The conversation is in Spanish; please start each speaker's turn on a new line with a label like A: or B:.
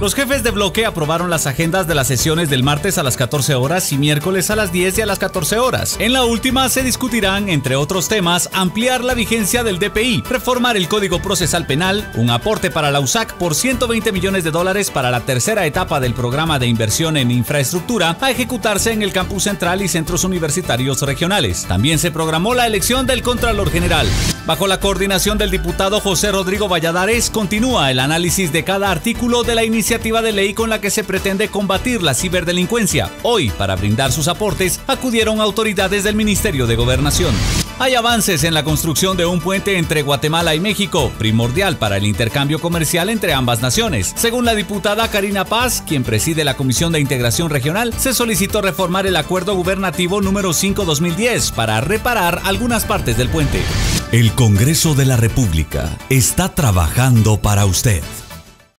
A: Los jefes de bloque aprobaron las agendas de las sesiones del martes a las 14 horas y miércoles a las 10 y a las 14 horas. En la última se discutirán, entre otros temas, ampliar la vigencia del DPI, reformar el Código Procesal Penal, un aporte para la USAC por $120 millones para la tercera etapa del programa de inversión en infraestructura a ejecutarse en el campus central y centros universitarios regionales. También se programó la elección del Contralor General. Bajo la coordinación del diputado José Rodrigo Valladares, continúa el análisis de cada artículo de la iniciativa de ley con la que se pretende combatir la ciberdelincuencia. Hoy, para brindar sus aportes, acudieron autoridades del Ministerio de Gobernación. Hay avances en la construcción de un puente entre Guatemala y México, primordial para el intercambio comercial entre ambas naciones. Según la diputada Karina Paz, quien preside la Comisión de Integración Regional, se solicitó reformar el Acuerdo Gubernativo número 5/2010 para reparar algunas partes del puente.
B: El Congreso de la República está trabajando para usted.